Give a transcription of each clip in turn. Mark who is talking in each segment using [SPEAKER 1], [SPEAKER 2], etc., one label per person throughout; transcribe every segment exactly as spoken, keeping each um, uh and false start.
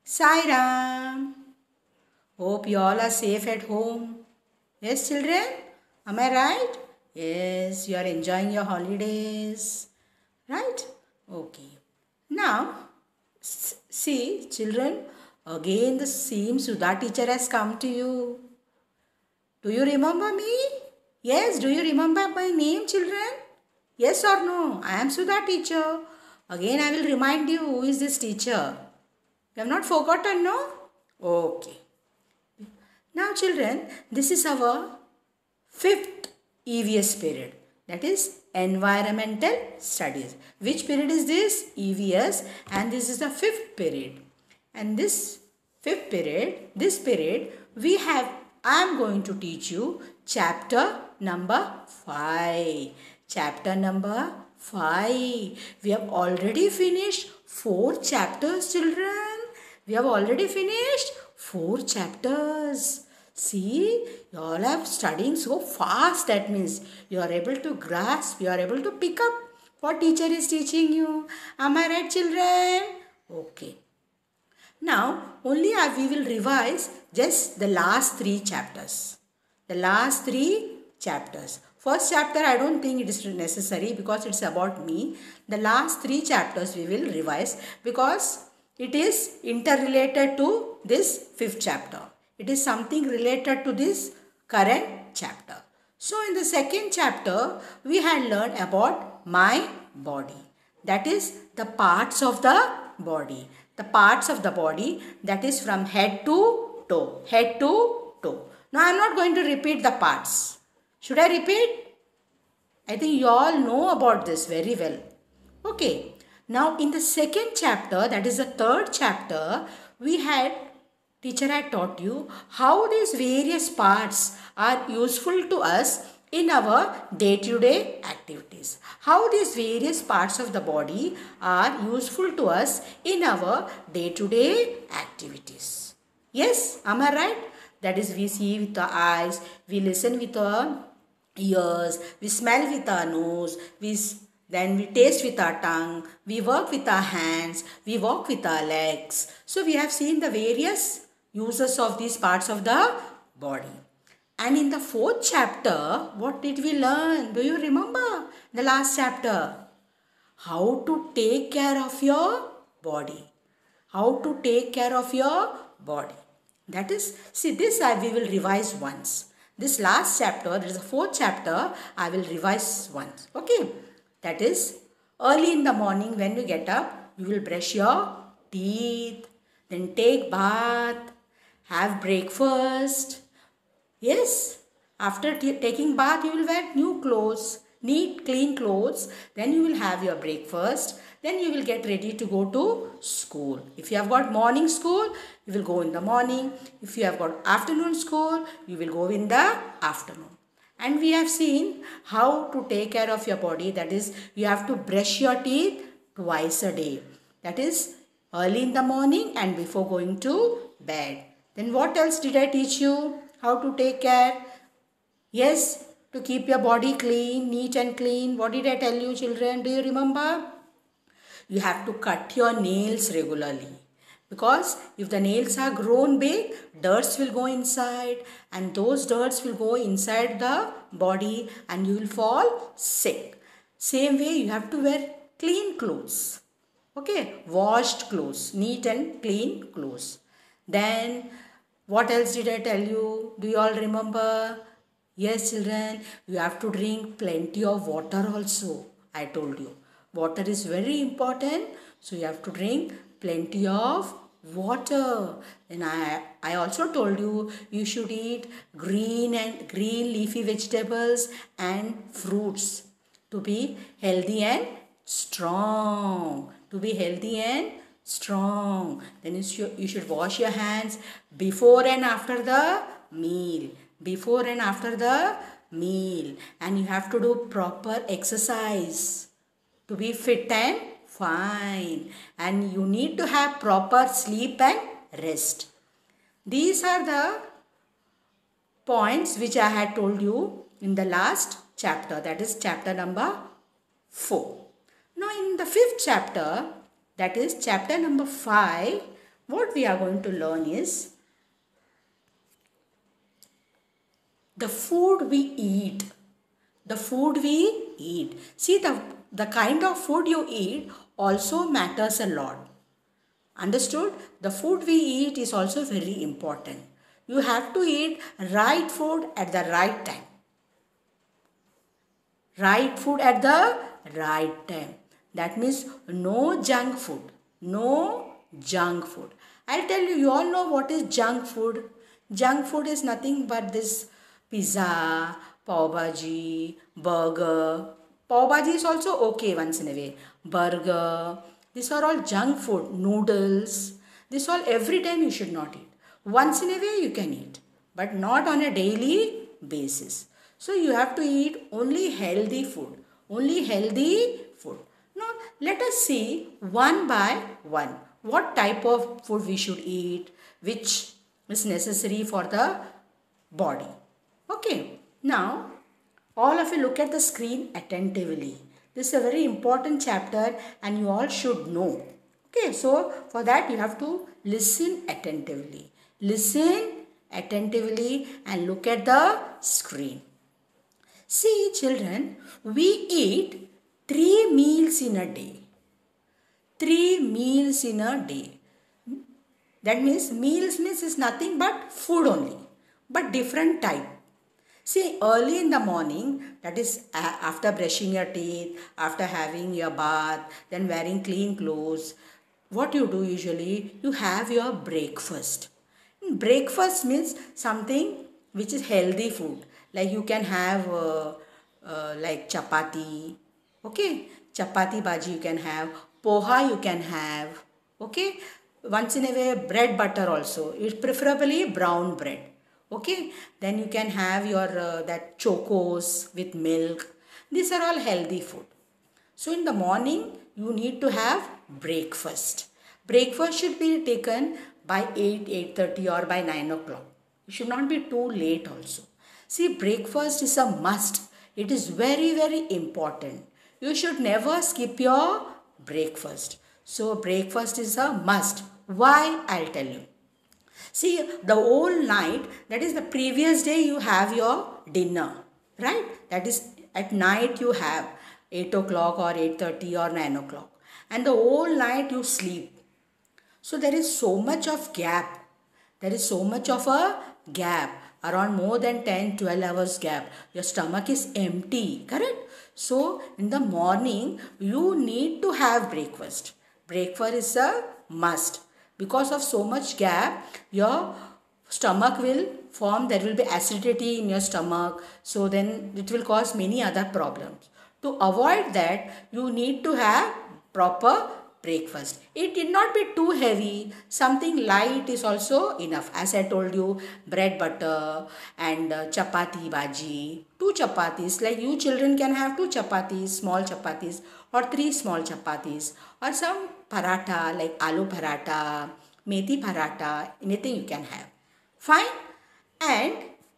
[SPEAKER 1] Sai Ram. Hope you all are safe at home. Yes, children? Am I right? Yes, you are enjoying your holidays. Right? Okay. Now, see, children, again the same Sudha teacher has come to you. Do you remember me? Yes, do you remember my name, children? Yes or no? I am Sudha teacher. Again, I will remind you who is this teacher. You have not forgotten, no? Okay. Now, children, this is our fifth E V S period. That is Environmental Studies. Which period is this? E V S, and this is the fifth period. And this fifth period, this period, we have, I am going to teach you chapter number five. Chapter number five. We have already finished four chapters, children. We have already finished four chapters. See, you all are studying so fast. That means you are able to grasp, you are able to pick up what teacher is teaching you. Am I right, children? Okay. Now, only we will revise just the last three chapters. The last three chapters. First chapter, I don't think it is necessary because it's about me. The last three chapters we will revise because it is interrelated to this fifth chapter. It is something related to this current chapter. So, in the second chapter, we had learned about my body. That is the parts of the body. The parts of the body, that is from head to toe. Head to toe. Now, I am not going to repeat the parts. Should I repeat? I think you all know about this very well. Okay. Now, in the second chapter, that is the third chapter, we had, teacher had taught you how these various parts are useful to us in our day-to-day activities. How these various parts of the body are useful to us in our day-to-day activities. Yes, am I right? That is, we see with our eyes, we listen with our ears, we smell with our nose, we then we taste with our tongue, we work with our hands, we walk with our legs. So we have seen the various uses of these parts of the body. And in the fourth chapter, what did we learn? Do you remember the last chapter? How to take care of your body. How to take care of your body. That is, see this I, we will revise once. This last chapter, there is a fourth chapter, I will revise once. Okay. That is, early in the morning when you get up, you will brush your teeth, then take bath, have breakfast. Yes, after taking bath, you will wear new clothes, neat, clean clothes. Then you will have your breakfast. Then you will get ready to go to school. If you have got morning school, you will go in the morning. If you have got afternoon school, you will go in the afternoon. And we have seen how to take care of your body. That is, you have to brush your teeth twice a day. That is, early in the morning and before going to bed. Then what else did I teach you? How to take care? Yes, to keep your body clean, neat and clean. What did I tell you, children? Do you remember? You have to cut your nails regularly. Because if the nails are grown big, dirts will go inside and those dirts will go inside the body and you will fall sick. Same way you have to wear clean clothes. Okay, washed clothes, neat and clean clothes. Then what else did I tell you? Do you all remember? Yes, children, you have to drink plenty of water also. I told you. Water is very important. So you have to drink plenty of water. Then I, I also told you, you should eat green and green leafy vegetables and fruits to be healthy and strong. To be healthy and strong. Then you should, you should wash your hands before and after the meal. Before and after the meal. And you have to do proper exercise to be fit and fine. And you need to have proper sleep and rest. These are the points which I had told you in the last chapter. That is chapter number four. Now in the fifth chapter, that is chapter number five, what we are going to learn is the food we eat. The food we eat. See, the, the kind of food you eat also matters a lot. Understood? The food we eat is also very important. You have to eat right food at the right time. Right food at the right time. That means no junk food. No junk food. I'll tell you, you all know what is junk food. Junk food is nothing but this pizza, pav bhaji, burger. Pav bhaji is also okay once in a way. Burger. These are all junk food. Noodles. This all every time you should not eat. Once in a way you can eat, but not on a daily basis. So you have to eat only healthy food. Only healthy food. Now let us see one by one what type of food we should eat, which is necessary for the body. Okay. Now all of you look at the screen attentively. This is a very important chapter and you all should know. Okay. So for that you have to listen attentively. Listen attentively and look at the screen. See children, we eat three meals in a day. Three meals in a day. That means meals means is nothing but food only, but different type. See, early in the morning, that is after brushing your teeth, after having your bath, then wearing clean clothes, what you do usually, you have your breakfast. Breakfast means something which is healthy food. Like you can have uh, uh, like chapati, okay, chapati bhaji you can have, poha you can have, okay, once in a way bread butter also, it's preferably brown bread, okay, then you can have your uh, that chocos with milk. These are all healthy food. So in the morning you need to have breakfast. Breakfast should be taken by eight, eight thirty or by nine o'clock. It should not be too late also. See, breakfast is a must. It is very, very important. You should never skip your breakfast. So, breakfast is a must. Why? I'll tell you. See, the whole night, that is the previous day you have your dinner, right? That is at night you have eight o'clock or eight thirty or nine o'clock. And the whole night you sleep. So, there is so much of gap. There is so much of a gap. Around more than ten to twelve hours gap. Your stomach is empty, correct? So, in the morning, you need to have breakfast. Breakfast is a must. Because of so much gap, your stomach will form, there will be acidity in your stomach. So, then it will cause many other problems. To avoid that, you need to have proper breakfast. It did not be too heavy. Something light is also enough. As I told you, bread butter and uh, chapati bhaji. Two chapatis. Like you children can have two chapatis, small chapatis or three small chapatis. Or some paratha like aloo paratha, methi paratha, anything you can have. Fine. And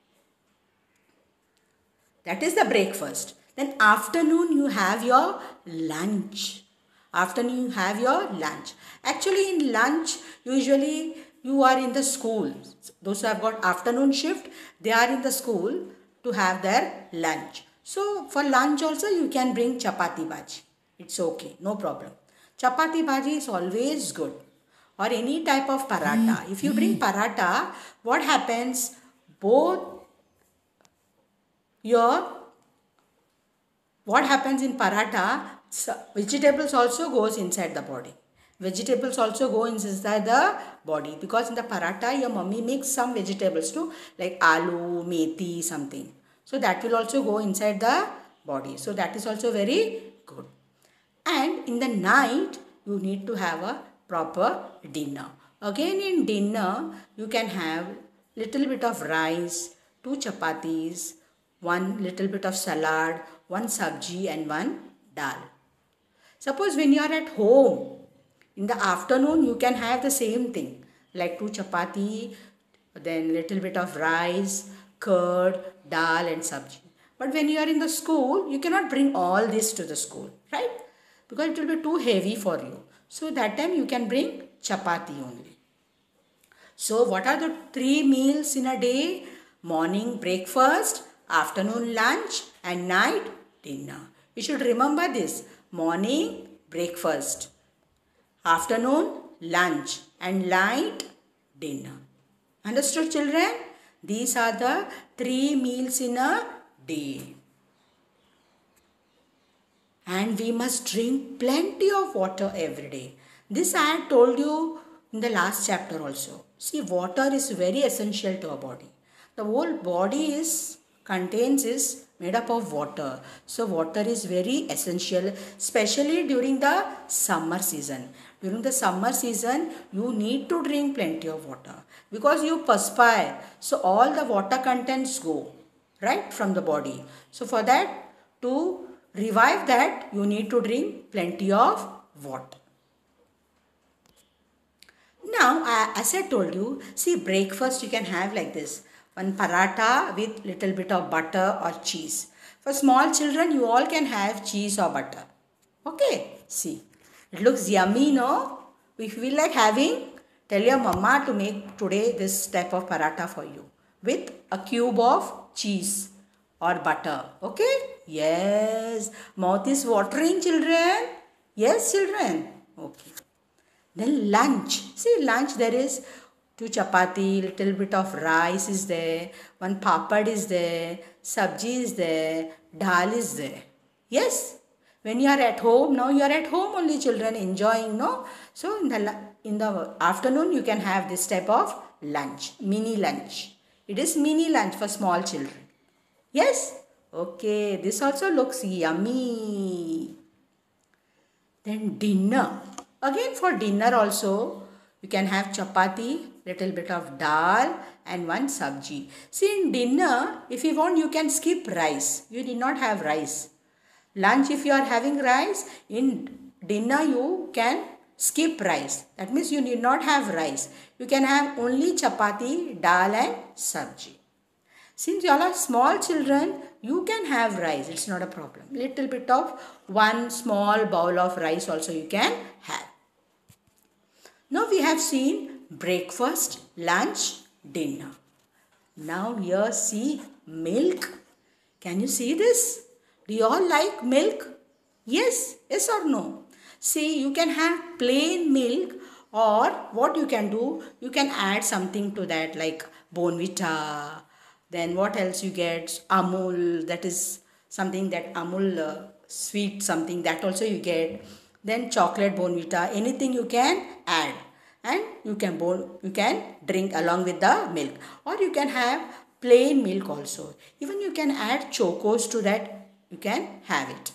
[SPEAKER 1] that is the breakfast. Then afternoon you have your lunch. Afternoon you have your lunch. Actually in lunch usually you are in the school. Those who have got afternoon shift, they are in the school to have their lunch. So for lunch also you can bring chapati bhaji. It's okay, no problem. Chapati bhaji is always good. Or any type of paratha. If you bring paratha, what happens? Both your, what happens in paratha? So, vegetables also goes inside the body. Vegetables also go inside the body because in the paratha your mummy makes some vegetables too, like aloo, methi, something. So that will also go inside the body. So that is also very good. And in the night you need to have a proper dinner. Again in dinner you can have little bit of rice, two chapatis, one little bit of salad, one sabji and one dal. Suppose when you are at home, in the afternoon you can have the same thing like two chapati, then little bit of rice, curd, dal and sabji. But when you are in the school, you cannot bring all this to the school, right? Because it will be too heavy for you. So that time you can bring chapati only. So what are the three meals in a day? Morning breakfast, afternoon lunch and night dinner. You should remember this. Morning breakfast, afternoon lunch and night dinner. Understood, children? These are the three meals in a day. And we must drink plenty of water every day. This I had told you in the last chapter also. See, water is very essential to our body. The whole body is contains is made up of water. So water is very essential, especially during the summer season. During the summer season, you need to drink plenty of water because you perspire. So all the water contents go right from the body. So for that, to revive that, you need to drink plenty of water. Now, as I told you, see, breakfast you can have like this. One paratha with little bit of butter or cheese. For small children, you all can have cheese or butter. Okay, see. It looks yummy, no? If you feel like having, tell your mama to make today this type of paratha for you. With a cube of cheese or butter. Okay? Yes. Mouth is watering, children. Yes, children. Okay. Then lunch. See, lunch there is two chapati, little bit of rice is there, one papad is there, sabji is there, dal is there. Yes. When you are at home, now you are at home only, children, enjoying, no? So in the in the afternoon you can have this type of lunch, mini lunch. It is mini lunch for small children. Yes? Okay, this also looks yummy. Then dinner. Again for dinner also, you can have chapati, little bit of dal and one sabji. See, in dinner, if you want, you can skip rice. You need not have rice. Lunch, if you are having rice, in dinner you can skip rice. That means you need not have rice. You can have only chapati, dal and sabji. Since you all are small children, you can have rice. It's not a problem. Little bit of one small bowl of rice also you can have. Now we have seen breakfast, lunch, dinner. Now here see milk. Can you see this? Do you all like milk? Yes, yes or no? See, you can have plain milk, or what you can do, you can add something to that like Bournvita. Then what else you get? Amul, that is something that Amul uh, sweet something that also you get. Then chocolate Bournvita, anything you can add. And you can you can drink along with the milk, or you can have plain milk also. Even you can add chocos to that, you can have it.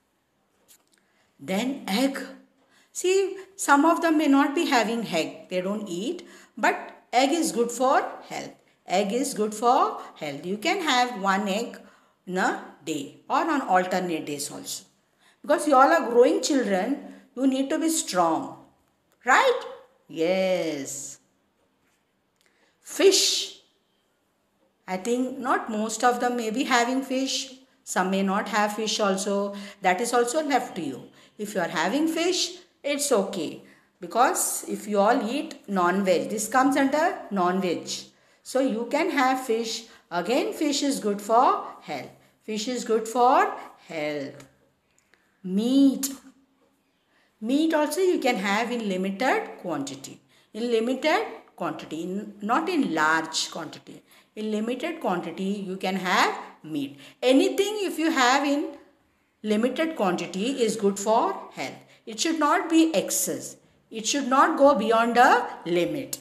[SPEAKER 1] Then egg. See, some of them may not be having egg, they don't eat, but egg is good for health. Egg is good for health. You can have one egg in a day or on alternate days also. Because you all are growing children, you need to be strong. Right? Yes. Fish. I think not most of them may be having fish. Some may not have fish also. That is also left to you. If you are having fish, it's okay. Because if you all eat non-veg, this comes under non-veg. So you can have fish. Again, fish is good for health. Fish is good for health. Meat. Meat also you can have in limited quantity. In limited quantity, in, not in large quantity. In limited quantity you can have meat. Anything if you have in limited quantity is good for health. It should not be excess. It should not go beyond a limit.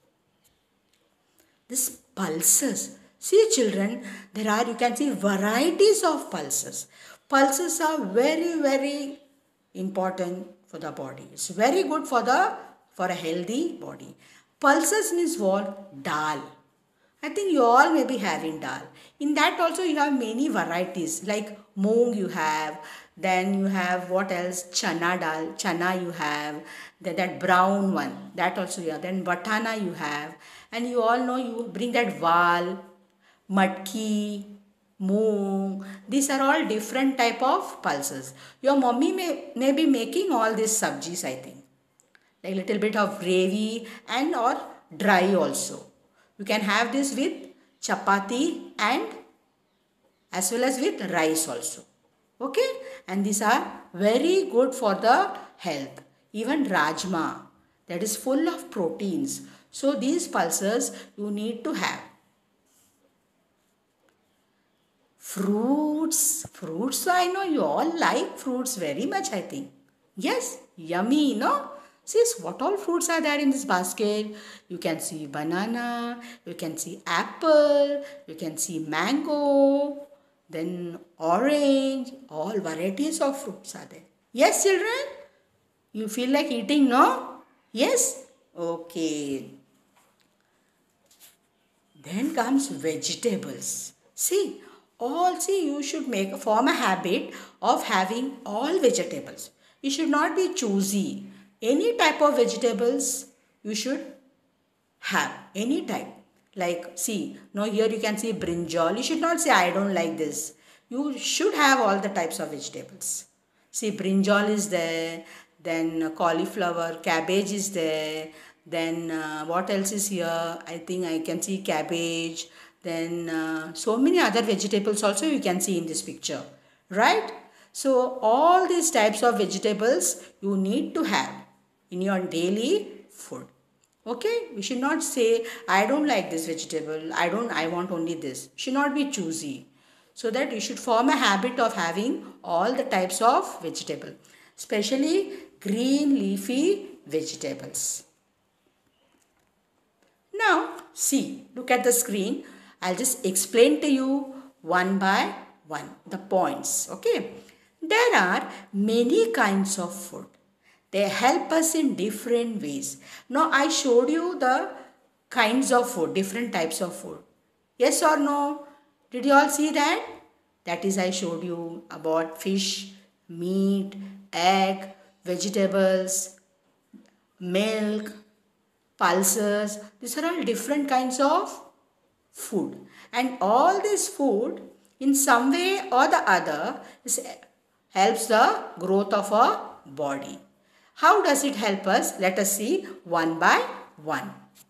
[SPEAKER 1] This pulses. See children, there are, you can see varieties of pulses. Pulses are very, very important for the body. It's very good for the for a healthy body. Pulses means what? Dal. I think you all may be having dal. In that also you have many varieties like moong you have. Then you have what else? Chana dal. Chana you have. Then that brown one. That also you have. Then batana you have. And you all know you bring that val, matki, moong. These are all different type of pulses. Your mommy may, may be making all these sabjis, I think. Like little bit of gravy and or dry also. You can have this with chapati and as well as with rice also. Okay, and these are very good for the health. Even rajma, that is full of proteins. So these pulses you need to have. Fruits, fruits, I know you all like fruits very much, I think. Yes, yummy, no? See what all fruits are there in this basket. You can see banana, you can see apple, you can see mango, then orange, all varieties of fruits are there. Yes, children? You feel like eating, no? Yes? Okay. Then comes vegetables. See, all see you should make form a habit of having all vegetables. You should not be choosy. Any type of vegetables you should have. Any type. Like see, now here you can see brinjal. You should not say I don't like this. You should have all the types of vegetables. See, brinjal is there. Then cauliflower, cabbage is there. Then uh, what else is here? I think I can see cabbage. Then uh, so many other vegetables also you can see in this picture. Right? So all these types of vegetables you need to have in your daily food. Okay? We should not say, I don't like this vegetable. I don't, I want only this. You should not be choosy. So that you should form a habit of having all the types of vegetable. Especially green leafy vegetables. Now, see, look at the screen. I'll just explain to you one by one the points. Okay? There are many kinds of food. They help us in different ways. Now, I showed you the kinds of food, different types of food. Yes or no? Did you all see that? That is, I showed you about fish, meat, egg, vegetables, milk, pulses. These are all different kinds of food. And all this food, in some way or the other, is, helps the growth of our body. How does it help us? Let us see one by one.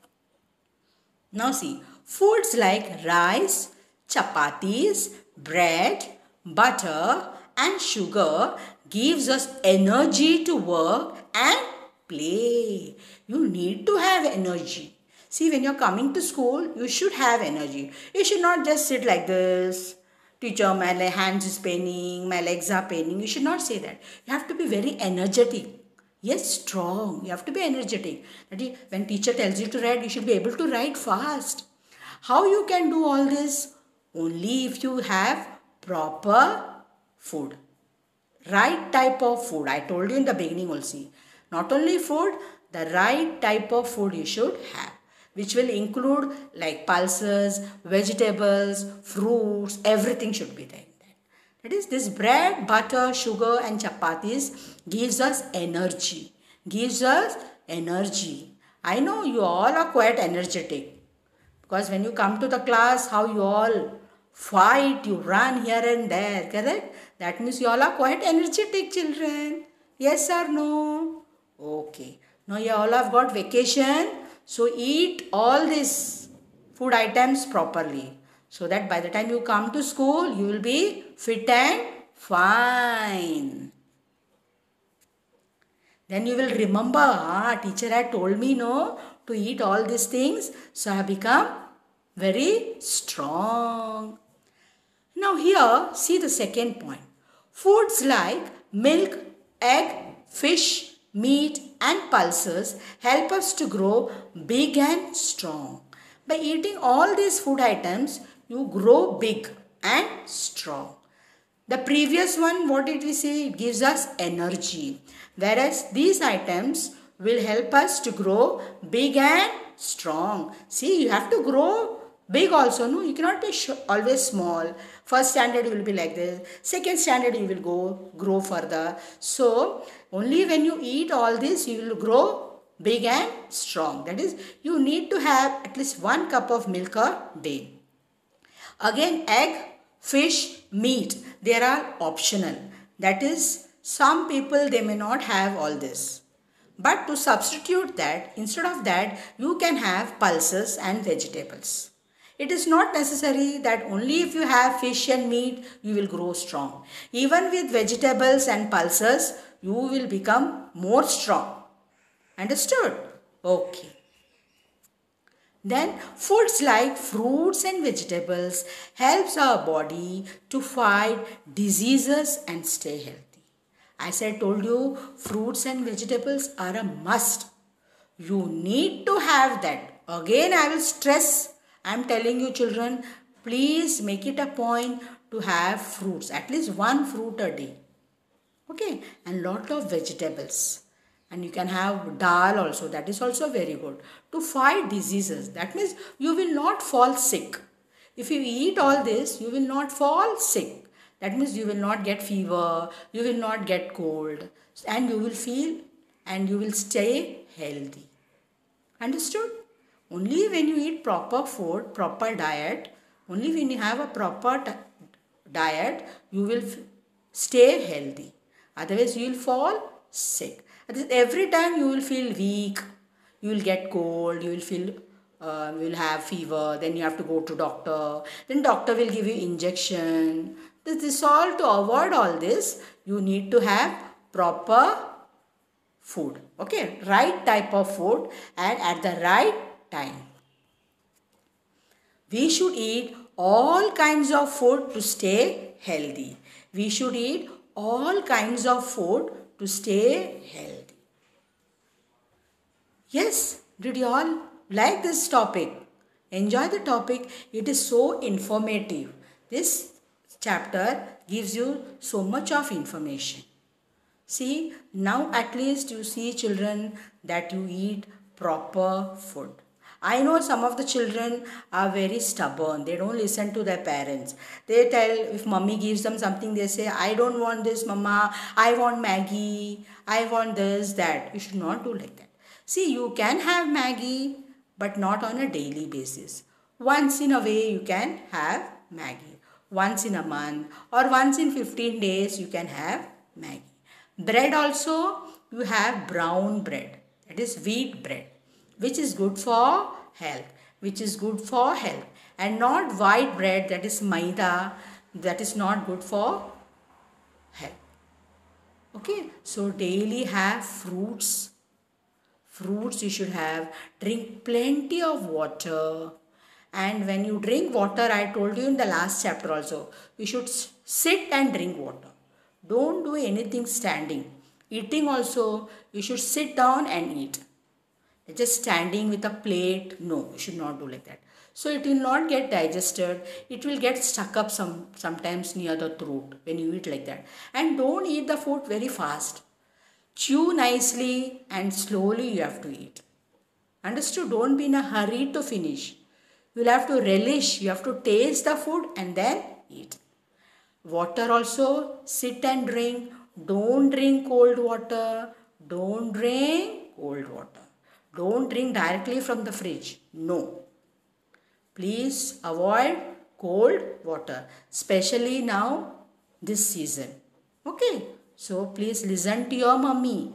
[SPEAKER 1] Now see, foods like rice, chapatis, bread, butter and sugar gives us energy to work and play. You need to have energy. See, when you're coming to school, you should have energy. You should not just sit like this. Teacher, my hands is paining, my legs are paining. You should not say that. You have to be very energetic. Yes, strong. You have to be energetic. That is, when teacher tells you to write, you should be able to write fast. How you can do all this? Only if you have proper food. Right type of food. I told you in the beginning also. Not only food, the right type of food you should have. Which will include like pulses, vegetables, fruits, everything should be there. That is, this bread, butter, sugar and chapatis gives us energy. Gives us energy. I know you all are quite energetic. Because when you come to the class, how you all fight, you run here and there, correct? That means you all are quite energetic children. Yes or no? Okay. Now you all have got vacation. So eat all these food items properly. So that by the time you come to school, you will be fit and fine. Then you will remember, ah, teacher had told me no to eat all these things. So I have become very strong. Now here, see the second point. Foods like milk, egg, fish, meat and pulses help us to grow big and strong. By eating all these food items, you grow big and strong. The previous one, what did we say? It gives us energy. Whereas these items will help us to grow big and strong. See, you have to grow big also. No, you cannot be always small. First standard you will be like this. Second standard you will go grow further. So, only when you eat all this, you will grow big and strong. That is, you need to have at least one cup of milk a day. Again, egg, fish, meat, they are optional. That is, some people, they may not have all this. But to substitute that, instead of that, you can have pulses and vegetables. It is not necessary that only if you have fish and meat, you will grow strong. Even with vegetables and pulses, you will become more strong. Understood? Okay. Then foods like fruits and vegetables helps our body to fight diseases and stay healthy. As I told you, fruits and vegetables are a must. You need to have that. Again, I will stress, I am telling you children, please make it a point to have fruits, at least one fruit a day. Okay, and lot of vegetables. And you can have dal also, that is also very good. To fight diseases, that means you will not fall sick. If you eat all this, you will not fall sick. That means you will not get fever, you will not get cold, and you will feel and you will stay healthy. Understood? Only when you eat proper food, proper diet, only when you have a proper diet, you will stay healthy. Otherwise, you will fall sick. Every time you will feel weak, you will get cold, you will feel, uh, you will have fever, then you have to go to doctor, then doctor will give you injection. This is all to avoid all this, you need to have proper food. Okay, right type of food and at the right time. We should eat all kinds of food to stay healthy. We should eat all kinds of food to stay healthy. Yes, did you all like this topic? Enjoy the topic. It is so informative. This chapter gives you so much of information. See, now at least you see children that you eat proper food. I know some of the children are very stubborn. They don't listen to their parents. They tell, if mommy gives them something, they say, I don't want this, mama. I want Maggie. I want this, that. You should not do like that. See, you can have Maggie, but not on a daily basis. Once in a way, you can have Maggie. Once in a month or once in fifteen days, you can have Maggie. Bread also, you have brown bread. That is wheat bread, which is good for health, which is good for health, and not white bread, that is maida, that is not good for health. Okay, so daily have fruits. Fruits you should have. Drink plenty of water. And when you drink water, I told you in the last chapter also, you should sit and drink water. Don't do anything standing. Eating also, you should sit down and eat. Just standing with a plate, no, you should not do like that. So it will not get digested. It will get stuck up some sometimes near the throat when you eat like that. And don't eat the food very fast. Chew nicely and slowly you have to eat. Understood? Don't be in a hurry to finish. You will have to relish. You have to taste the food and then eat. Water also, sit and drink. Don't drink cold water. Don't drink cold water. Don't drink directly from the fridge. No. Please avoid cold water. Especially now, this season. Okay. So please listen to your mummy.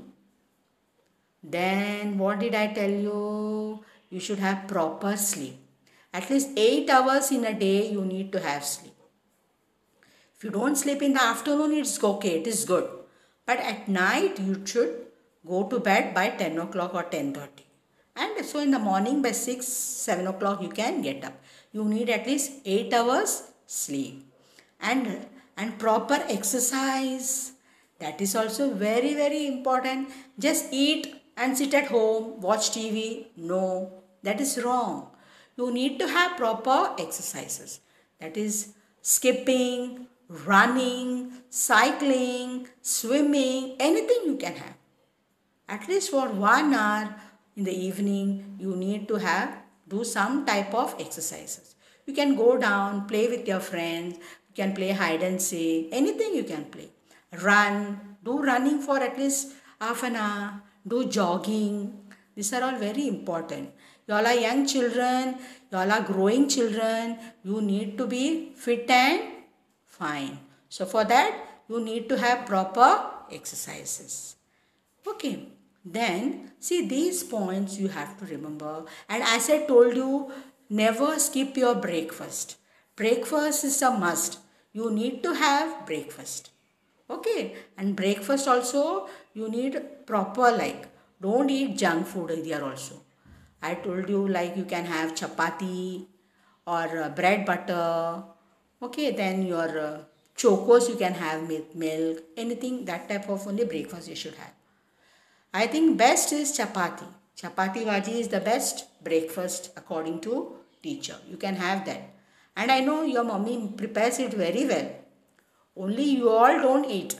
[SPEAKER 1] Then what did I tell you? You should have proper sleep. At least eight hours in a day you need to have sleep. If you don't sleep in the afternoon, it's okay. It is good. But at night you should go to bed by ten o'clock or ten thirty. And so in the morning by six, seven o'clock you can get up. You need at least eight hours sleep. And, and proper exercise. That is also very, very important. Just eat and sit at home, watch T V. No, that is wrong. You need to have proper exercises. That is skipping, running, cycling, swimming, anything you can have. At least for one hour in the evening, you need to have, do some type of exercises. You can go down, play with your friends, you can play hide and seek, anything you can play. Run, do running for at least half an hour, do jogging. These are all very important. You all are young children, you all are growing children. You need to be fit and fine. So for that, you need to have proper exercises. Okay. Then, see, these points you have to remember. And as I told you, never skip your breakfast. Breakfast is a must. You need to have breakfast. Okay, and breakfast also you need proper, like, don't eat junk food here also. I told you, like, you can have chapati or uh, bread butter. Okay, then your uh, chocos you can have with milk, anything, that type of only breakfast you should have. I think best is chapati. Chapati bhaji is the best breakfast according to teacher. You can have that. And I know your mommy prepares it very well. Only you all don't eat.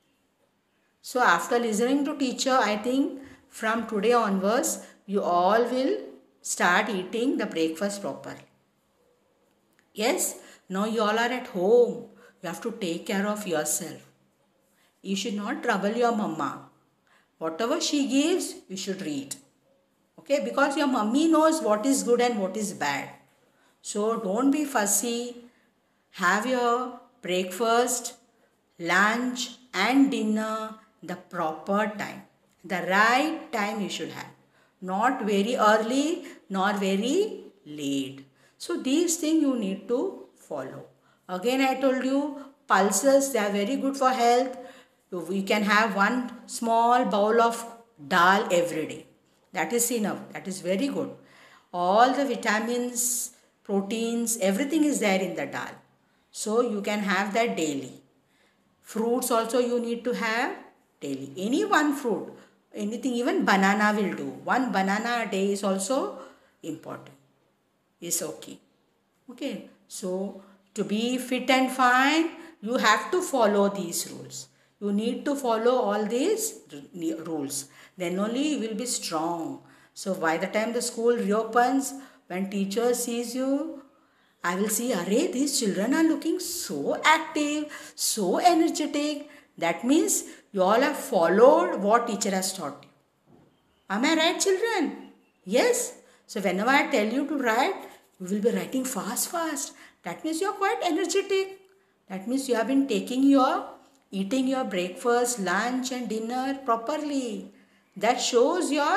[SPEAKER 1] So after listening to teacher, I think from today onwards, you all will start eating the breakfast properly. Yes, now you all are at home. You have to take care of yourself. You should not trouble your mama. Whatever she gives, you should read. Okay, because your mummy knows what is good and what is bad. So don't be fussy. Have your breakfast, lunch and dinner the proper time. The right time you should have. Not very early nor very late. So these things you need to follow. Again I told you, pulses, they are very good for health. We can have one small bowl of dal every day. That is enough. That is very good. All the vitamins, proteins, everything is there in the dal. So you can have that daily. Fruits also you need to have daily. Any one fruit, anything, even banana will do. One banana a day is also important. It's okay. Okay. So to be fit and fine, you have to follow these rules. You need to follow all these rules. Then only you will be strong. So by the time the school reopens, when teacher sees you, I will see, array, these children are looking so active, so energetic. That means you all have followed what teacher has taught you. Am I right, children? Yes. So whenever I tell you to write, you will be writing fast, fast. That means you are quite energetic. That means you have been taking your eating your breakfast, lunch and dinner properly. That shows you're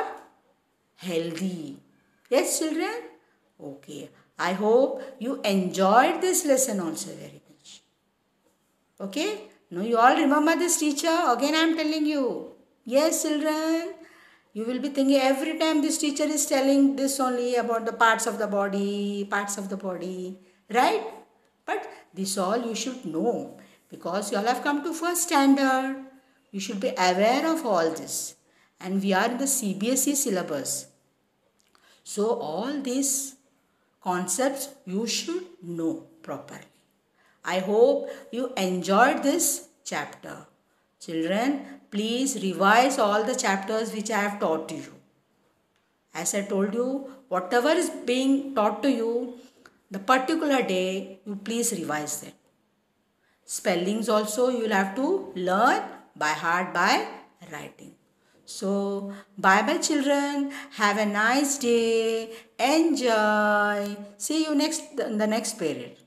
[SPEAKER 1] healthy. Yes, children? Okay. I hope you enjoyed this lesson also very much. Okay? Now you all remember this teacher? Again I am telling you. Yes, children? You will be thinking every time this teacher is telling this only about the parts of the body, parts of the body. Right? But this all you should know. Because you all have come to first standard, you should be aware of all this. And we are in the C B S E syllabus. So all these concepts you should know properly. I hope you enjoyed this chapter. Children, please revise all the chapters which I have taught to you. As I told you, whatever is being taught to you, the particular day, you please revise them. Spellings also you will have to learn by heart by writing. So, bye bye children. Have a nice day. Enjoy. See you next in the next period.